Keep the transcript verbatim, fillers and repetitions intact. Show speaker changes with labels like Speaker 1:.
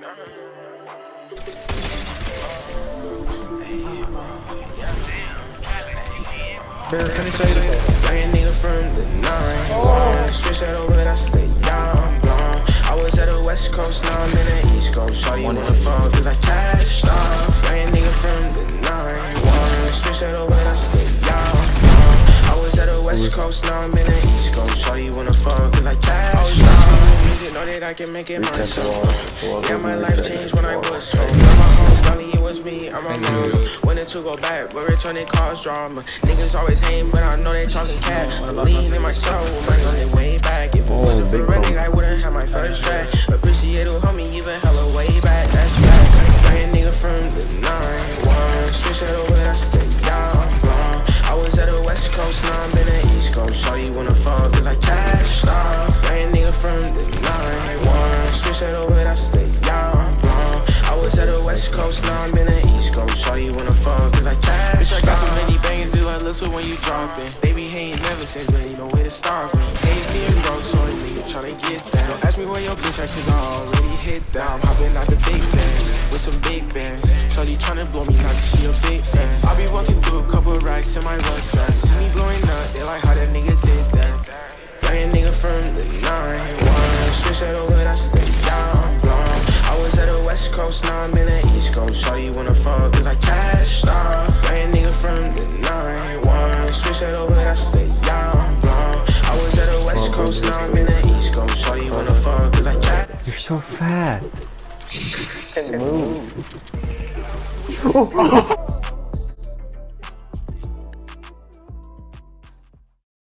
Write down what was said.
Speaker 1: Bear, finish that.
Speaker 2: Bring a nigga from the nine one. Switch that over, I stay down blown. I was at the west coast, now I'm in the east coast. Saw you wanna fuck, cause I cashed up. Bring a nigga from the nine one. Switch that over, I stay down blown. I was at the west coast, now I'm in the east coast. Saw you wanna fuck, cause I cashed up. Music, know that I can make it myself. Yeah, my life changed when I was twelve. I'm my home, finally it was me, I'm my mama. Wanted to go back, but returning cause drama. Niggas always hate, but I know they talking cat. Believe in myself, with my money way back. If it wasn't for running, I wouldn't have my first track. Appreciate it, homie, even hella way back. That's fact. Bring a nigga from the nine one. Switch that over, I stay down blown. I was at the west coast, now I'm in the east coast. Saw you wanna fuck, cause I cashed up. Bring a nigga from the nine one. Switch that over, I stay down blown. I was at the west coast, now I'm in the east coast. Saw you wanna fuck, cause I cashed up. Bitch, I got too many bangers, they like listen when you dropping. They be hating ever since, but ain't no way to stop me. Hate being broke, so a nigga tryna get that. Don't ask me where your bitch at, cause I already hit that. I'm hopping out the big bands, with some big bands. Shorty tryna blow me now, cause she a big fan. I be walking through a couple racks in my rucksack. See me blowing up, they like how that nigga did that. Bring a nigga from the nine one. Switch that over, I stay down blown. I was at the west coast, now I'm in the east coast. Shorty wanna fuck, cause I cashed up. Bring a nigga from the nine one. Switch that over, I stay down blown. I was at the west coast, now I'm in the east coast. Shorty wanna fuck, cause I cashed.
Speaker 1: You're so fat.
Speaker 3: Move.